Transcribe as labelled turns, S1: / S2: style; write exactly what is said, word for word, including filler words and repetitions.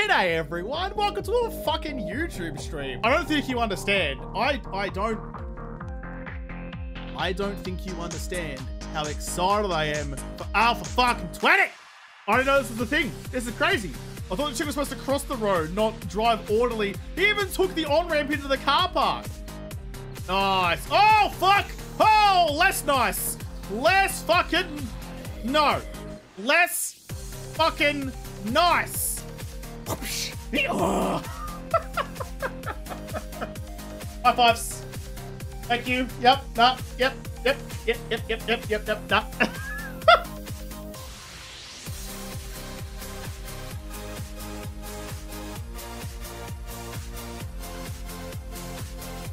S1: G'day everyone, welcome to a fucking YouTube stream. I don't think you understand. I I don't I don't think you understand how excited I am for Alpha fucking twenty. I didn't know this was the thing. This is crazy. I thought the chick was supposed to cross the road, not drive orderly. He even took the on-ramp into the car park. Nice. Oh, fuck. Oh, less nice. Less fucking... No. Less fucking nice. Oh. High fives. Thank you. Yep. Nah. Yep. Yep. Yep. Yep. Yep. Yep. Yep. Yep. Nah.